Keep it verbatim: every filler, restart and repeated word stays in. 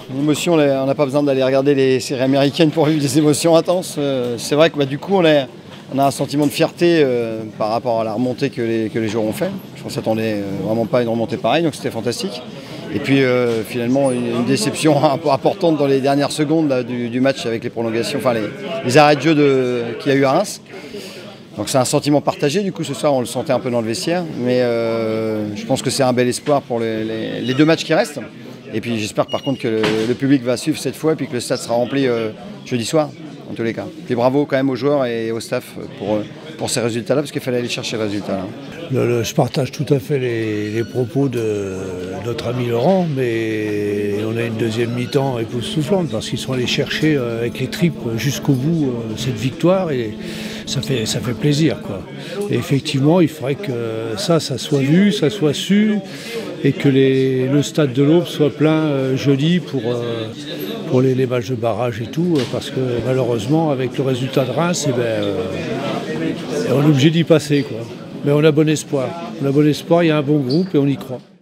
L'émotion, on n'a pas besoin d'aller regarder les séries américaines pour vivre des émotions intenses. C'est vrai que bah, du coup, on a, on a un sentiment de fierté euh, par rapport à la remontée que les, que les joueurs ont fait. Je ne s'attendait vraiment pas à une remontée pareille, donc c'était fantastique. Et puis euh, finalement, une, une déception un peu importante dans les dernières secondes là, du, du match avec les prolongations, enfin les, les arrêts de jeu qu'il y a eu à Reims. Donc c'est un sentiment partagé, du coup ce soir on le sentait un peu dans le vestiaire, mais euh, je pense que c'est un bel espoir pour les, les, les deux matchs qui restent. Et puis j'espère par contre que le, le public va suivre cette fois et puis que le stade sera rempli euh, jeudi soir, en tous les cas. Et bravo quand même aux joueurs et au staff pour, pour ces résultats-là, parce qu'il fallait aller chercher les résultats-là. Le, le, je partage tout à fait les, les propos de notre ami Laurent, mais on a une deuxième mi-temps époustouflante parce qu'ils sont allés chercher euh, avec les tripes jusqu'au bout euh, cette victoire et ça fait, ça fait plaisir, quoi. Et effectivement, il faudrait que ça, ça soit vu, ça soit su et que les, le stade de l'Aube soit plein euh, jeudi pour, euh, pour les, les matchs de barrage et tout, parce que malheureusement, avec le résultat de Reims, eh ben, euh, on est obligé d'y passer, quoi. Mais on a bon espoir. On a bon espoir, il y a un bon groupe et on y croit.